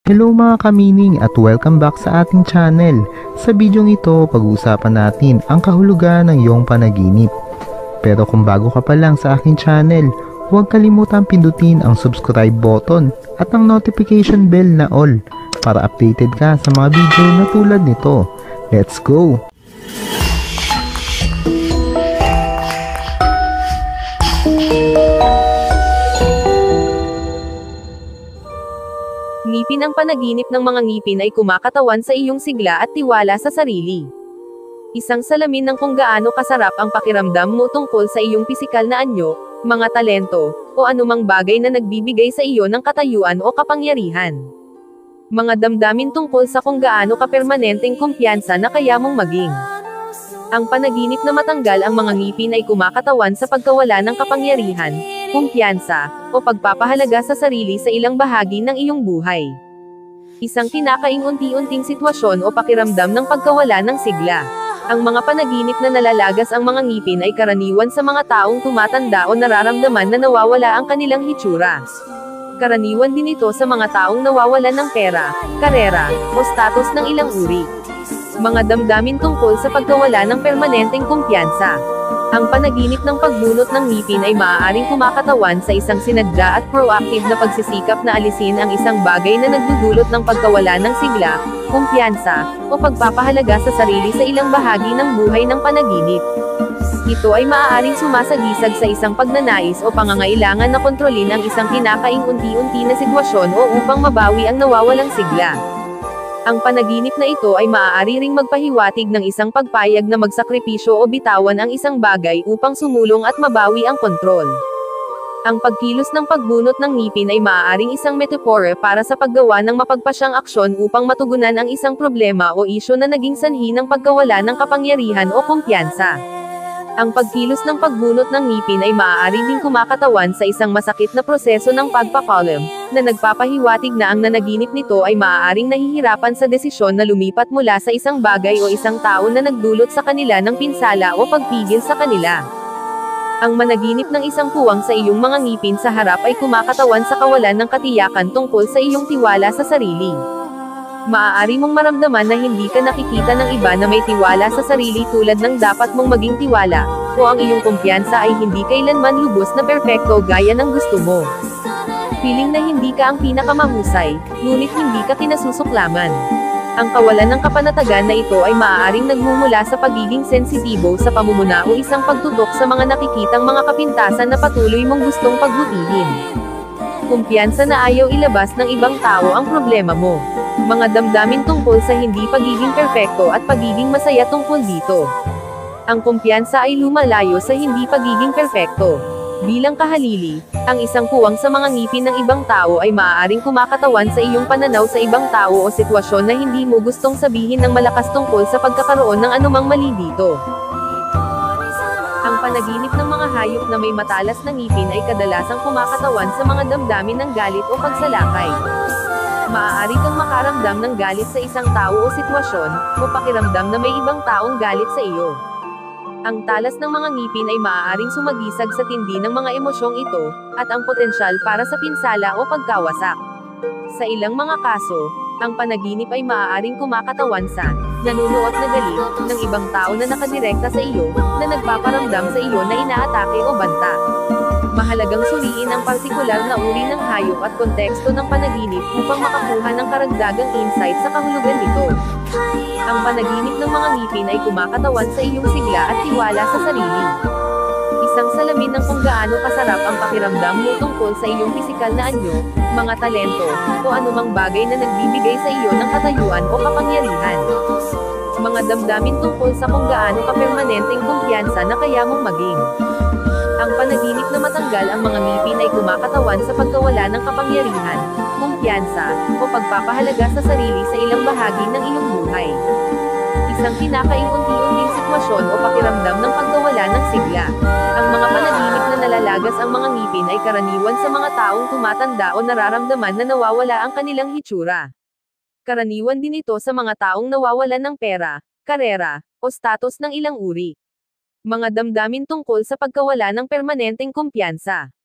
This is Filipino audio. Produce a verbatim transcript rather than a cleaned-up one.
Hello mga kamining at welcome back sa ating channel. Sa bidyong ito, pag-uusapan natin ang kahulugan ng iyong panaginip. Pero kung bago ka pa lang sa aking channel, huwag kalimutang pindutin ang subscribe button at ang notification bell na all para updated ka sa mga video na tulad nito. Let's go! Ngipin. Ang panaginip ng mga ngipin ay kumakatawan sa iyong sigla at tiwala sa sarili. Isang salamin ng kung gaano kasarap ang pakiramdam mo tungkol sa iyong pisikal na anyo, mga talento, o anumang bagay na nagbibigay sa iyo ng katayuan o kapangyarihan. Mga damdamin tungkol sa kung gaano kapermanenteng kumpiyansa na kaya mong maging. Ang panaginip na matanggal ang mga ngipin ay kumakatawan sa pagkawala ng kapangyarihan, kumpiyansa, o pagpapahalaga sa sarili sa ilang bahagi ng iyong buhay. Isang kinakaing-unti-unting sitwasyon o pakiramdam ng pagkawala ng sigla. Ang mga panaginip na nalalagas ang mga ngipin ay karaniwan sa mga taong tumatanda o nararamdaman na nawawala ang kanilang hitsura. Karaniwan din ito sa mga taong nawawalan ng pera, karera, o status ng ilang uri. Mga damdamin tungkol sa pagkawala ng permanenteng kumpiyansa. Ang panaginip ng pagbunot ng ngipin ay maaaring kumakatawan sa isang sinadya at proactive na pagsisikap na alisin ang isang bagay na nagdudulot ng pagkawala ng sigla, kumpiyansa, o pagpapahalaga sa sarili sa ilang bahagi ng buhay ng panaginip. Ito ay maaaring sumasagisag sa isang pagnanais o pangangailangan na kontrolin ang isang kinakaing-unti-unti na sitwasyon o upang mabawi ang nawawalang sigla. Ang panaginip na ito ay maaari ring magpahiwatig ng isang pagpayag na magsakripisyo o bitawan ang isang bagay upang sumulong at mabawi ang kontrol. Ang pagkilos ng pagbunot ng ngipin ay maaaring isang metapora para sa paggawa ng mapagpasyang aksyon upang matugunan ang isang problema o isyu na naging sanhi ng pagkawala ng kapangyarihan o kumpiyansa. Ang pagkilos ng pagbunot ng ngipin ay maaari ding kumakatawan sa isang masakit na proseso ng pagpapalam, na nagpapahiwatig na ang nanaginip nito ay maaaring nahihirapan sa desisyon na lumipat mula sa isang bagay o isang tao na nagdulot sa kanila ng pinsala o pagpigil sa kanila. Ang managinip ng isang puwang sa iyong mga ngipin sa harap ay kumakatawan sa kawalan ng katiyakan tungkol sa iyong tiwala sa sarili. Maaari mong maramdaman na hindi ka nakikita ng iba na may tiwala sa sarili tulad ng dapat mong maging tiwala, o ang iyong kumpiyansa ay hindi kailanman lubos na perpekto gaya ng gusto mo. Feeling na hindi ka ang pinakamahusay, ngunit hindi ka kinasusuklaman. Ang kawalan ng kapanatagan na ito ay maaaring nagmumula sa pagiging sensitibo sa pamumuna o isang pagtutok sa mga nakikitang mga kapintasan na patuloy mong gustong pagbutihin. Kumpiyansa na ayaw ilabas ng ibang tao ang problema mo. Mga damdamin tungkol sa hindi pagiging perpekto at pagiging masaya tungkol dito. Ang kumpiyansa ay lumalayo sa hindi pagiging perpekto. Bilang kahalili, ang isang puwang sa mga ngipin ng ibang tao ay maaaring kumakatawan sa iyong pananaw sa ibang tao o sitwasyon na hindi mo gustong sabihin ng malakas tungkol sa pagkakaroon ng anumang mali dito. Ang panaginip ng mga hayop na may matalas na ngipin ay kadalasang kumakatawan sa mga damdamin ng galit o pagsalakay. Maaari kang makaramdam ng galit sa isang tao o sitwasyon, o pakiramdam na may ibang taong galit sa iyo. Ang talas ng mga ngipin ay maaaring sumagisag sa tindi ng mga emosyong ito, at ang potensyal para sa pinsala o pagkawasak. Sa ilang mga kaso, ang panaginip ay maaaring kumakatawan sa nanunuot na galit ng ibang tao na nakadirekta sa iyo, na nagpaparamdam sa iyo na inaatake o banta. Mahalagang suriin ang partikular na uri ng hayop at konteksto ng panaginip upang makakuha ng karagdagang insight sa kahulugan nito. Ang panaginip ng mga ngipin ay kumakatawan sa iyong sigla at tiwala sa sarili. Isang salamin ng kung gaano kasarap ang pakiramdam mo tungkol sa iyong pisikal na anyo, mga talento, o anumang bagay na nagbibigay sa iyo ng katayuan o kapangyarihan. Mga damdamin tungkol sa kung gaano kapermanenteng kumpiyansa na kaya mong maging. Ang panaginip na matanggal ang mga ngipin ay kumakatawan sa pagkawala ng kapangyarihan, kumpiyansa, o pagpapahalaga sa sarili sa ilang bahagi ng iyong buhay. Isang kinakaing-unti-unting sitwasyon o pakiramdam ng pagkawala ng sigla. Ang mga panaginip na nalalagas ang mga ngipin ay karaniwan sa mga taong tumatanda o nararamdaman na nawawala ang kanilang hitsura. Karaniwan din ito sa mga taong nawawalan ng pera, karera, o status ng ilang uri. Mga damdamin tungkol sa pagkawala ng permanenteng kumpiyansa.